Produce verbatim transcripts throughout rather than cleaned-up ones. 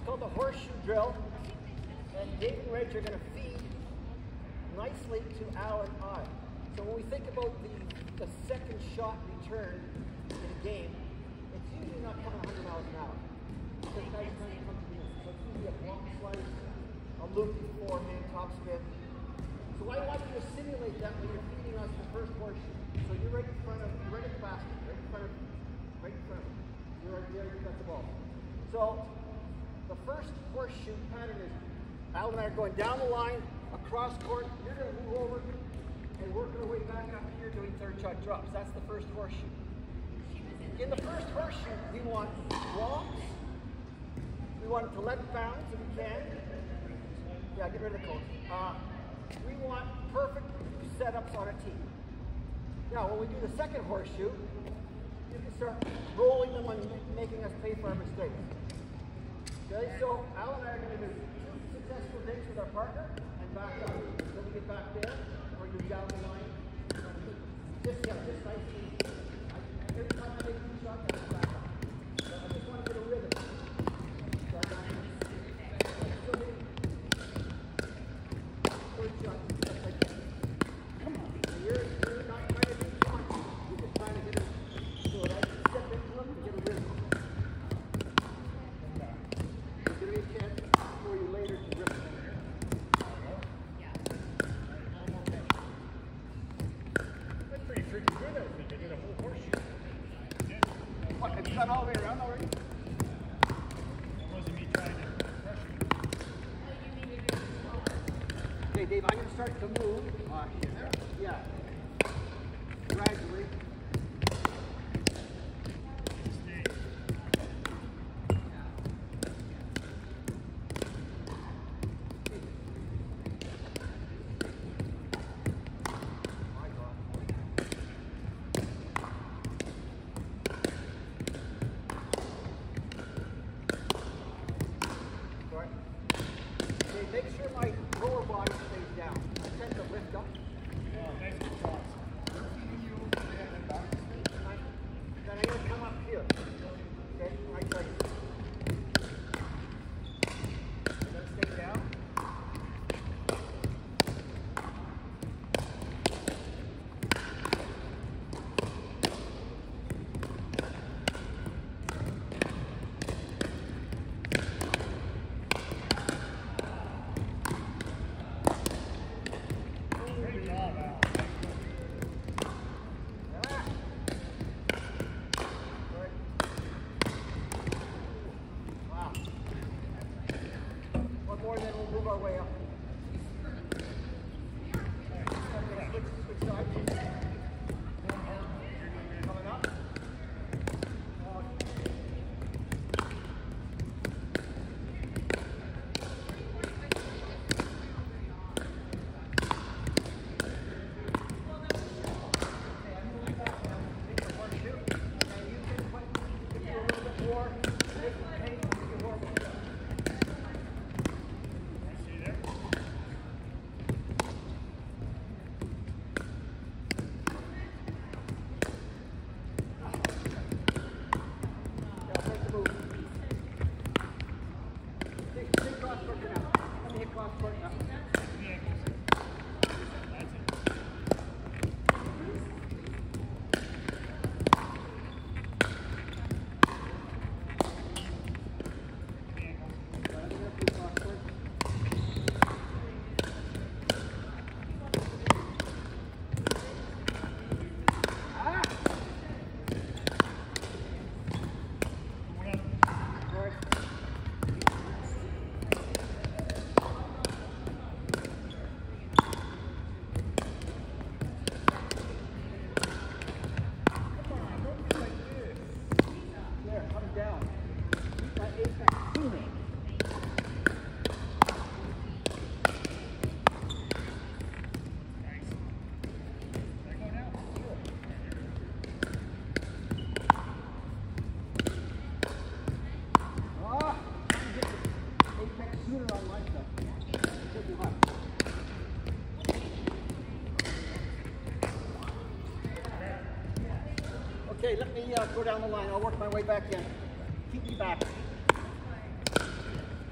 called the horseshoe drill. And Dave and Reg are going to feed nicely to Al and I. So when we think about the, the second shot return in a game, it's usually not coming one hundred miles an hour. Because the guy's trying to come to the end. So it's usually a block slice, a loopy forehand, top spin. So I want you to simulate that when you're feeding us the first horseshoe. So you're right in front of, you're right at the basket, right in front of, right in front of you. You're right there, you got the ball. So the first horseshoe pattern is Al and I are going down the line, across court. You're going to move over and working our way back up here doing third shot drops. That's the first horseshoe. In the first horseshoe, we want blocks. We want it to let bounce if we can. Yeah, get rid of the cones. Uh, we want perfect setups on a tee. Now, when we do the second horseshoe, you can start rolling them and making us pay for our mistakes. Okay, so Al and I are going to do two successful dates with our partner and back up. So we get back there, or you down the line. Just, yeah, just nice and easy. Every time I make two shots, I go back up. So I just want to get a rhythm. So I got so many third shots, just like that. Come on. So you're, you're not trying to do too much. You're just trying to get a, so that I can step into them and get a rhythm. Give me a chance for you later to rip it. Yeah. That's pretty freaking good, I think. I did a whole horseshoe. Yeah. What, have you gone all the way around already? That wasn't me trying to crush it. Okay, Dave, I'm going to start to move. Uh, here. Yeah. Gradually. Make sure my lower body stays down. I tend to lift up. Oh, nice shots. Then I'm going to come up here. Okay, right side. Then stay down. Great job, Al. Wow. One more, then we'll move our way up. Switch, switch sides. Coming up. Okay, let me uh, go down the line. I'll work my way back in. Keep me back.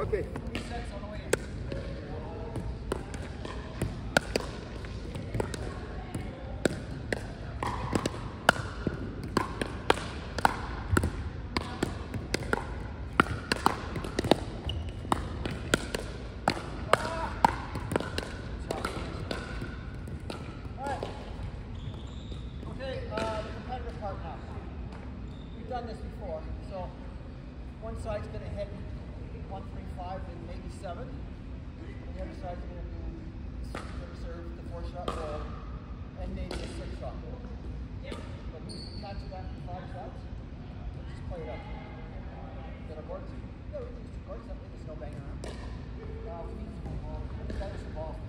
Okay. Three sets on the way in. Done this before, so one side's going to hit one three five and maybe seven. The other side's going to do the reserve, the four shot roll, and maybe a six shot roll. But who's the catch of that in five shots? Let's just play it up. Get our boards? Yeah, we can use two boards. I think there's no bang around. Uh, we need some ball. That is the ball.